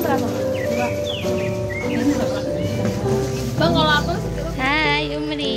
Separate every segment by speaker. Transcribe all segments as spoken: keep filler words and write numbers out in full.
Speaker 1: berapa? Dua. Bang, kalau apa?
Speaker 2: Hai Umri.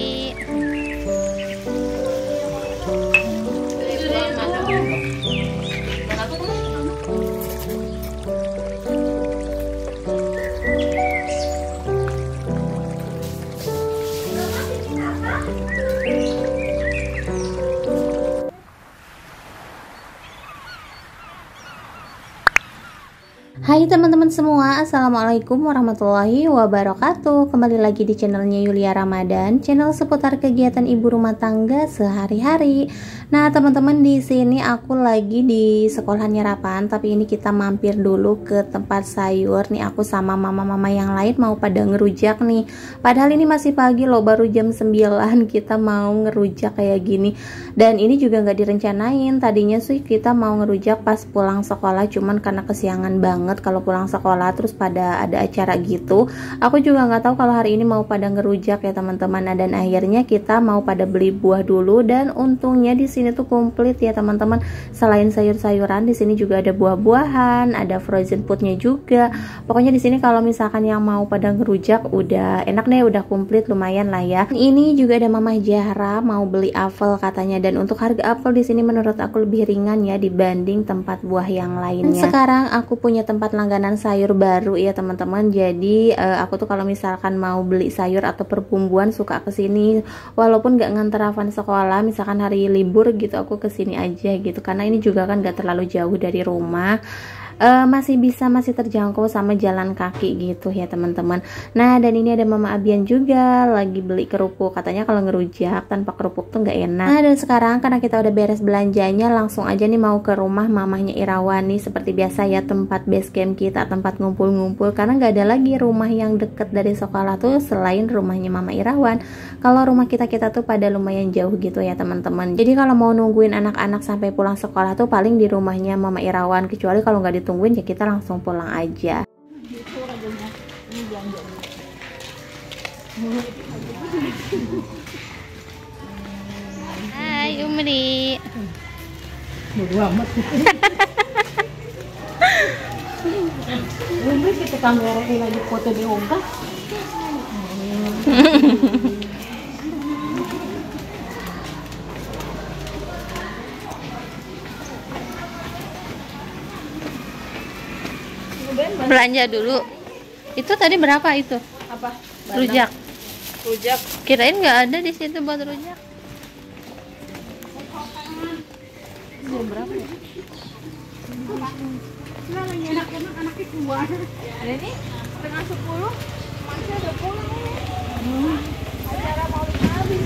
Speaker 2: Hai teman-teman semua, assalamualaikum warahmatullahi wabarakatuh. Kembali lagi di channelnya Yulia Ramadan, channel seputar kegiatan ibu rumah tangga sehari-hari. Nah teman-teman, di sini aku lagi di sekolah nyerapan, tapi ini kita mampir dulu ke tempat sayur. Nih aku sama mama-mama yang lain mau pada ngerujak nih. Padahal ini masih pagi loh, baru jam sembilan kita mau ngerujak kayak gini. Dan ini juga nggak direncanain. Tadinya sih kita mau ngerujak pas pulang sekolah, cuman karena kesiangan banget kalau pulang sekolah terus pada ada acara gitu. Aku juga nggak tahu kalau hari ini mau pada ngerujak ya teman-teman. Nah, dan akhirnya kita mau pada beli buah dulu, dan untungnya di sini tuh komplit ya teman-teman. Selain sayur-sayuran, di sini juga ada buah-buahan, ada frozen foodnya juga. Pokoknya di sini kalau misalkan yang mau pada ngerujak udah enak deh, udah komplit lumayan lah ya. Ini juga ada Mama Zahra mau beli apel katanya, dan untuk harga apel di sini menurut aku lebih ringan ya dibanding tempat buah yang lainnya. Sekarang aku punya tempat langganan sayur baru ya teman-teman. Jadi uh, aku tuh kalau misalkan mau beli sayur atau perbumbuan suka kesini, walaupun nggak nganter Avan sekolah, misalkan hari libur gitu aku kesini aja gitu, karena ini juga kan nggak terlalu jauh dari rumah. Uh, masih bisa masih terjangkau sama jalan kaki gitu ya teman-teman. Nah, dan ini ada Mama Abian juga lagi beli kerupuk, katanya kalau ngerujak tanpa kerupuk tuh nggak enak. Nah, dan sekarang karena kita udah beres belanjanya, langsung aja nih mau ke rumah mamahnya Irawan nih. Seperti biasa ya, tempat base camp kita, tempat ngumpul-ngumpul, karena nggak ada lagi rumah yang deket dari sekolah tuh selain rumahnya Mama Irawan. Kalau rumah kita kita tuh pada lumayan jauh gitu ya teman-teman. Jadi kalau mau nungguin anak-anak sampai pulang sekolah tuh paling di rumahnya Mama Irawan, kecuali kalau nggak ditungguin ya kita langsung pulang aja. Hai Umri.
Speaker 1: Bodo amat. Umri kita kamera lagi foto di ongkah.
Speaker 2: Belanja dulu. Itu tadi berapa itu?
Speaker 1: Apa?
Speaker 2: Rujak.
Speaker 1: Rujak.
Speaker 2: Kirain nggak ada di situ buat rujak.
Speaker 1: Ini berapa ya? Nah, lagi anak-anak anaknya keluar. Ada nih setengah sepuluh. Masih ada pulang nih. Hmm. Acara mau habis.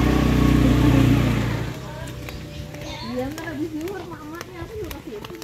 Speaker 1: Dia ntar habis zuhur mamanya aku juga kasih itu.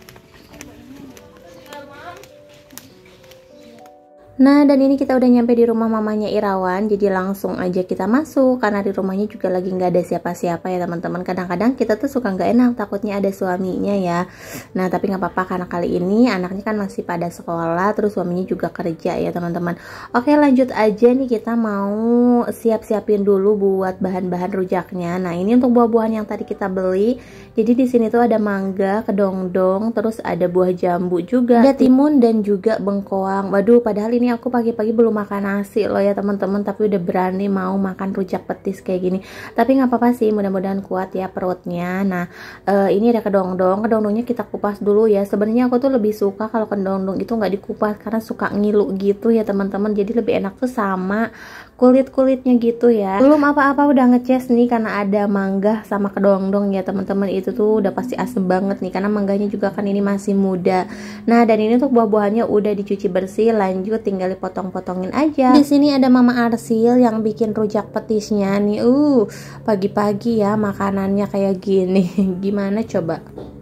Speaker 2: Nah, dan ini kita udah nyampe di rumah mamanya Irawan, jadi langsung aja kita masuk, karena di rumahnya juga lagi nggak ada siapa-siapa ya teman-teman. Kadang-kadang kita tuh suka nggak enak, takutnya ada suaminya ya. Nah, tapi nggak apa-apa karena kali ini anaknya kan masih pada sekolah, terus suaminya juga kerja ya teman-teman. Oke, lanjut aja nih, kita mau siap-siapin dulu buat bahan-bahan rujaknya. Nah, ini untuk buah-buahan yang tadi kita beli. Jadi di sini tuh ada mangga, kedongdong, terus ada buah jambu juga, ada timun dan juga bengkoang. Waduh, padahal ini aku pagi-pagi belum makan nasi loh ya teman-teman, tapi udah berani mau makan rujak petis kayak gini. Tapi nggak apa-apa sih, mudah-mudahan kuat ya perutnya. Nah, uh, ini ada kedongdong. Kedongdongnya kita kupas dulu ya. Sebenarnya aku tuh lebih suka kalau kedongdong itu nggak dikupas, karena suka ngilu gitu ya teman-teman. Jadi lebih enak tuh sama kulit-kulitnya gitu ya. Belum apa-apa udah ngeces nih, karena ada mangga sama kedongdong ya teman-teman. Itu tuh udah pasti asem banget nih, karena mangganya juga kan ini masih muda. Nah, dan ini untuk buah-buahannya udah dicuci bersih, lanjut tinggal dipotong-potongin aja. Di sini ada Mama Arsil yang bikin rujak petisnya nih. Uh, pagi-pagi ya makanannya kayak gini. Gimana coba?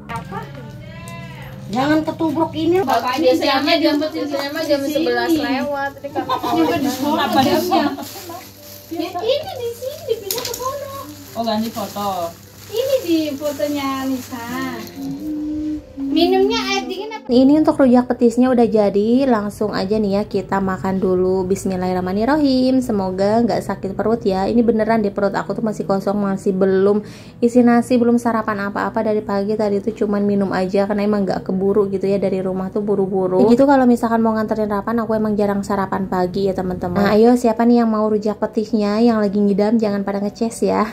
Speaker 1: Jangan ketubruk ini.
Speaker 3: Bapak biasanya jam biasanya mah jam sebelas lewat. Ini karena
Speaker 1: di sekolah jamnya.
Speaker 3: ini di sini dipindah ke sono.
Speaker 1: Oh, ganti foto.
Speaker 3: Ini di fotonya Nisa. Minumnya air dingin apa
Speaker 2: Ini untuk rujak petisnya udah jadi, langsung aja nih ya kita makan dulu. Bismillahirrahmanirrahim. Semoga nggak sakit perut ya. Ini beneran di perut aku tuh masih kosong, masih belum isi nasi, belum sarapan apa-apa dari pagi. Tadi tuh cuman minum aja karena emang nggak keburu gitu ya, dari rumah tuh buru-buru. Ya gitu kalau misalkan mau nganterin Rapan, aku emang jarang sarapan pagi ya teman-teman. Nah ayo siapa nih yang mau rujak petisnya, yang lagi ngidam jangan pada ngeces ya.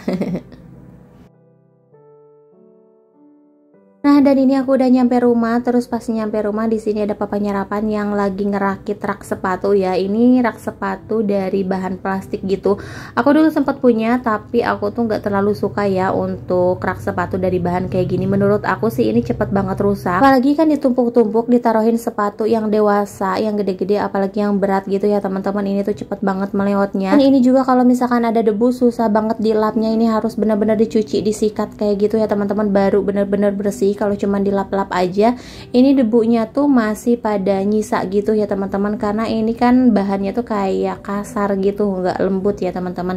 Speaker 2: Nah dan ini aku udah nyampe rumah. Terus pas nyampe rumah di sini ada papanya Rapan yang lagi ngerakit rak sepatu ya. Ini rak sepatu dari bahan plastik gitu. Aku dulu sempat punya, tapi aku tuh nggak terlalu suka ya untuk rak sepatu dari bahan kayak gini. Menurut aku sih ini cepet banget rusak. Apalagi kan ditumpuk-tumpuk, ditaruhin sepatu yang dewasa, yang gede-gede, apalagi yang berat gitu ya teman-teman. Ini tuh cepet banget melewatnya. Dan ini juga kalau misalkan ada debu susah banget dilapnya. Ini harus benar-benar dicuci, disikat kayak gitu ya teman-teman, baru benar-benar bersih. Kalau cuma dilap-lap aja, ini debunya tuh masih pada nyisa gitu ya teman-teman, karena ini kan bahannya tuh kayak kasar gitu, nggak lembut ya teman-teman.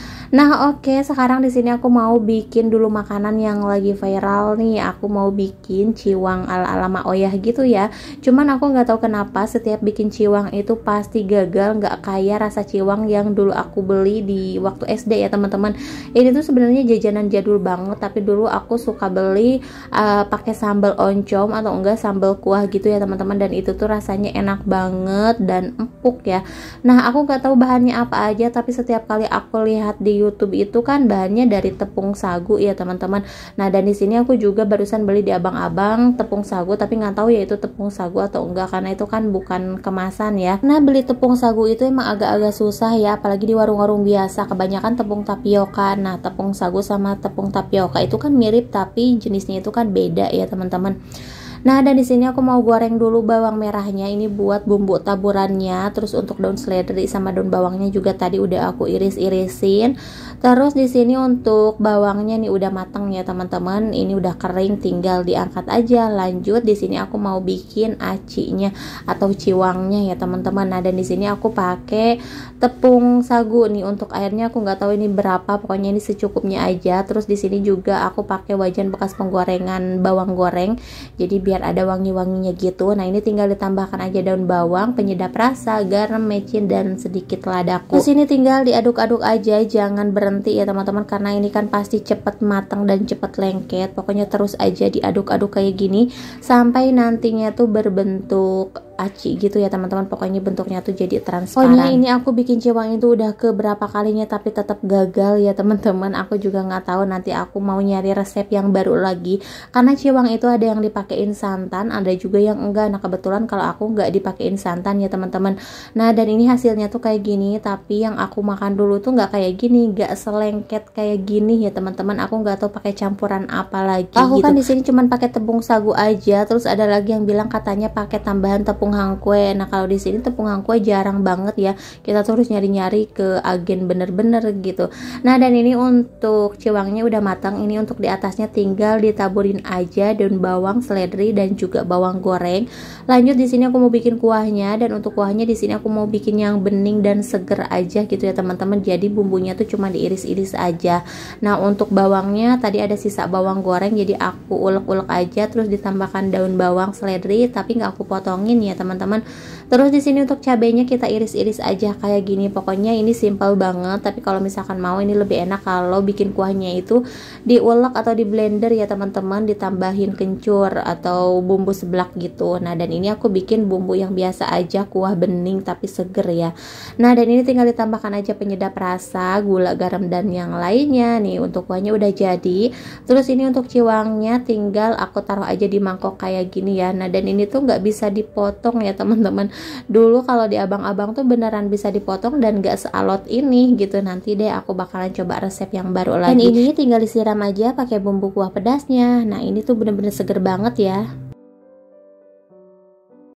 Speaker 2: Nah oke, okay, sekarang di sini aku mau bikin dulu makanan yang lagi viral nih. Aku mau bikin ciwang ala-ala Mak Oyah gitu ya. Cuman aku nggak tahu kenapa setiap bikin ciwang itu pasti gagal, nggak kayak rasa ciwang yang dulu aku beli di waktu S D ya teman-teman. Ini tuh sebenarnya jajanan jadul banget, tapi dulu aku suka beli uh, pakai sambal oncom atau enggak sambal kuah gitu ya teman-teman. Dan itu tuh rasanya enak banget dan empuk ya. Nah aku nggak tahu bahannya apa aja, tapi setiap kali aku lihat di YouTube itu kan bahannya dari tepung sagu ya teman-teman. Nah dan di sini aku juga barusan beli di abang-abang tepung sagu, tapi nggak tahu ya itu tepung sagu atau enggak karena itu kan bukan kemasan ya. Nah beli tepung sagu itu emang agak-agak susah ya, apalagi di warung-warung biasa. Kebanyakan tepung tapioka. Nah tepung sagu sama tepung tapioka itu kan mirip, tapi jenisnya itu kan beda ya teman-teman. Nah dan di sini aku mau goreng dulu bawang merahnya, ini buat bumbu taburannya. Terus untuk daun seledri sama daun bawangnya juga tadi udah aku iris-irisin. Terus di sini untuk bawangnya nih udah matang ya teman-teman, ini udah kering, tinggal diangkat aja. Lanjut di sini aku mau bikin acinya atau ciwangnya ya teman-teman. Nah dan di sini aku pakai tepung sagu nih. Untuk airnya aku nggak tahu ini berapa, pokoknya ini secukupnya aja. Terus di sini juga aku pakai wajan bekas penggorengan bawang goreng, jadi biar ada wangi-wanginya gitu. Nah ini tinggal ditambahkan aja daun bawang, penyedap rasa, garam, mecin, dan sedikit ladaku. Terus ini tinggal diaduk-aduk aja, jangan berhenti ya teman-teman, karena ini kan pasti cepet matang dan cepet lengket. Pokoknya terus aja diaduk-aduk kayak gini sampai nantinya tuh berbentuk aci gitu ya teman-teman. Pokoknya bentuknya tuh jadi transparan. Pokoknya ini aku bikin ciwang itu udah ke berapa kalinya tapi tetap gagal ya teman-teman. Aku juga nggak tahu, nanti aku mau nyari resep yang baru lagi, karena ciwang itu ada yang dipakein santan, ada juga yang enggak. Nah kebetulan kalau aku nggak dipakein santan ya teman-teman. Nah dan ini hasilnya tuh kayak gini, tapi yang aku makan dulu tuh nggak kayak gini, nggak selengket kayak gini ya teman-teman. Aku nggak tahu pakai campuran apa lagi. Aku gitu kan di sini cuman pakai tepung sagu aja. Terus ada lagi yang bilang katanya pakai tambahan tepung hangkwe. Nah kalau di sini tepung hangkwe jarang banget ya, kita tuh harus nyari-nyari ke agen bener-bener gitu. Nah dan ini untuk ciwangnya udah matang. Ini untuk di atasnya tinggal ditaburin aja daun bawang, seledri, dan juga bawang goreng. Lanjut di sini aku mau bikin kuahnya, dan untuk kuahnya di sini aku mau bikin yang bening dan seger aja gitu ya teman-teman. Jadi bumbunya tuh cuma diiris-iris aja. Nah untuk bawangnya tadi ada sisa bawang goreng, jadi aku ulek-ulek aja. Terus ditambahkan daun bawang, seledri, tapi nggak aku potongin ya teman-teman. Terus di sini untuk cabenya kita iris-iris aja kayak gini. Pokoknya ini simple banget, tapi kalau misalkan mau ini lebih enak kalau bikin kuahnya itu diulek atau di blender ya teman-teman, ditambahin kencur atau bumbu seblak gitu. Nah dan ini aku bikin bumbu yang biasa aja, kuah bening tapi seger ya. Nah dan ini tinggal ditambahkan aja penyedap rasa, gula, garam, dan yang lainnya. Nih untuk kuahnya udah jadi. Terus ini untuk ciwangnya tinggal aku taruh aja di mangkok kayak gini ya. Nah dan ini tuh nggak bisa dipotong ya teman-teman. Dulu kalau di abang-abang tuh beneran bisa dipotong dan gak sealot ini gitu. Nanti deh aku bakalan coba resep yang baru lagi. Dan ini tinggal disiram aja pakai bumbu kuah pedasnya. Nah ini tuh bener-bener seger banget ya.